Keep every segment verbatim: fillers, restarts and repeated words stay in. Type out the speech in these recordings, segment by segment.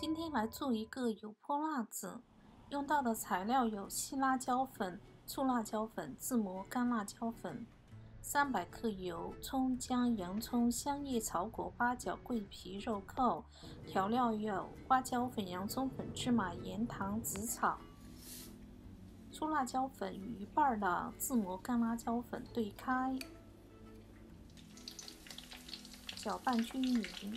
今天来做一个油泼辣子，用到的材料有细辣椒粉、醋辣椒粉、自磨干辣椒粉、三百克油、葱、姜、洋葱、香叶、草果、八角、桂皮、肉蔻。调料有花椒粉、洋葱粉、芝麻、盐、糖、紫草。粗辣椒粉与一半的自磨干辣椒粉兑开，搅拌均匀。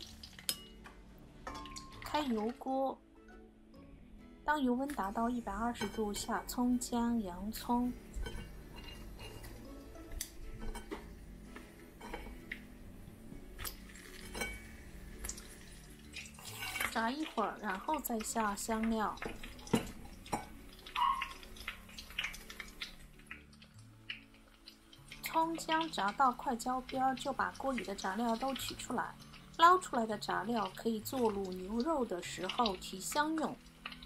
开油锅，当油温达到一百二十度下葱、姜、洋葱，炸一会儿，然后再下香料。葱姜炸到快焦边，就把锅里的炸料都取出来。捞出来的炸料可以做卤牛肉的时候提香用。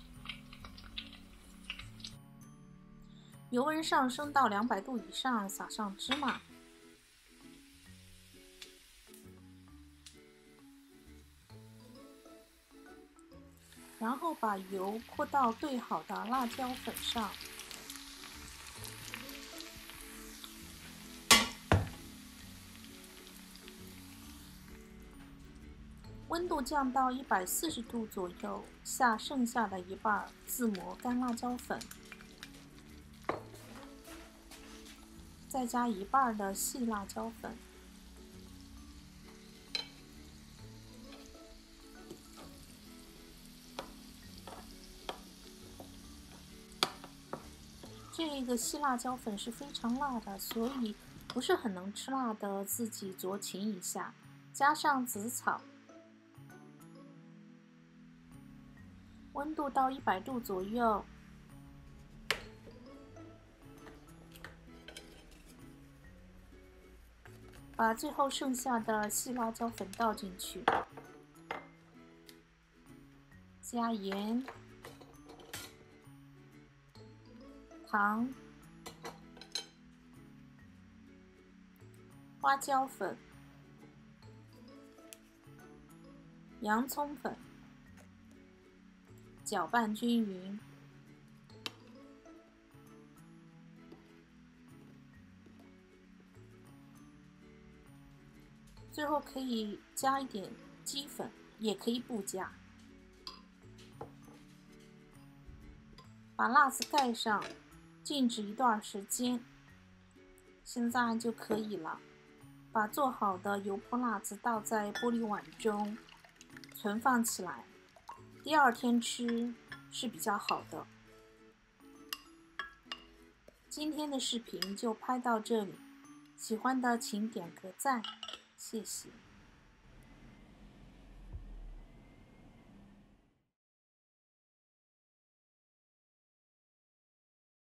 油温上升到两百度以上，撒上芝麻，然后把油泼到兑好的辣椒粉上。温度降到一百四十度左右，下剩下的一半自磨干辣椒粉，再加一半的细辣椒粉，这个细辣椒粉是非常辣的，所以不是很能吃辣的自己酌情一下，加上紫草。温度到一百度左右，把最后剩下的细辣椒粉倒进去，加盐、糖、花椒粉、洋葱粉，搅拌均匀。最后可以加一点鸡粉，也可以不加。把辣子盖上，静置一段时间。现在就可以了。把做好的油泼辣子倒在玻璃碗中，存放起来。第二天吃是比较好的。今天的视频就拍到这里，喜欢的请点个赞，谢谢。